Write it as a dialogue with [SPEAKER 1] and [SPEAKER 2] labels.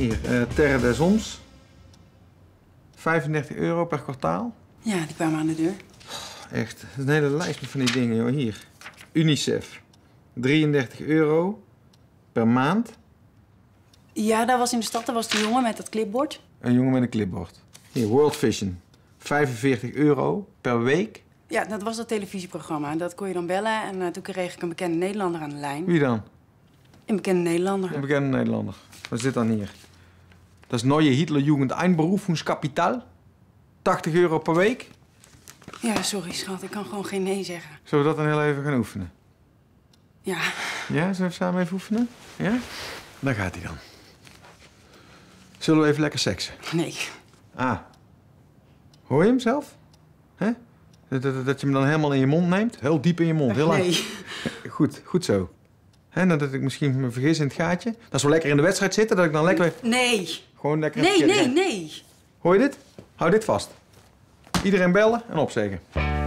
[SPEAKER 1] Hier, Terre des Oms. 35 euro per kwartaal.
[SPEAKER 2] Ja, die kwamen aan de deur.
[SPEAKER 1] Echt, dat is een hele lijst met van die dingen, joh. Hier, UNICEF. 33 euro per maand.
[SPEAKER 2] Ja, daar was in de stad, daar was die jongen met dat clipboard.
[SPEAKER 1] Een jongen met een clipboard. Hier, World Vision. 45 euro per week.
[SPEAKER 2] Ja, dat was dat televisieprogramma. Dat kon je dan bellen en toen kreeg ik een bekende Nederlander aan de lijn.
[SPEAKER 1] Wie dan?
[SPEAKER 2] Een bekende Nederlander.
[SPEAKER 1] Een bekende Nederlander. Wat is dit dan hier? Dat is Neue Hitlerjugend Einberufungskapital. 80 euro per week.
[SPEAKER 2] Ja, sorry schat, ik kan gewoon geen nee zeggen.
[SPEAKER 1] Zullen we dat dan heel even gaan oefenen?
[SPEAKER 2] Ja.
[SPEAKER 1] Ja, zullen we samen even oefenen? Ja? Dan gaat hij dan. Zullen we even lekker seksen?
[SPEAKER 2] Nee.
[SPEAKER 1] Ah. Hoor je hem zelf? Hè? Dat je hem dan helemaal in je mond neemt? Heel diep in je mond, heel lang.
[SPEAKER 2] Nee.
[SPEAKER 1] Goed zo. Hè, dat ik misschien me vergis in het gaatje. Dat is wel lekker in de wedstrijd zitten, dat ik dan lekker...
[SPEAKER 2] Nee.
[SPEAKER 1] Gewoon lekker...
[SPEAKER 2] Nee.
[SPEAKER 1] Hoor je dit? Hou dit vast. Iedereen bellen en opzeggen.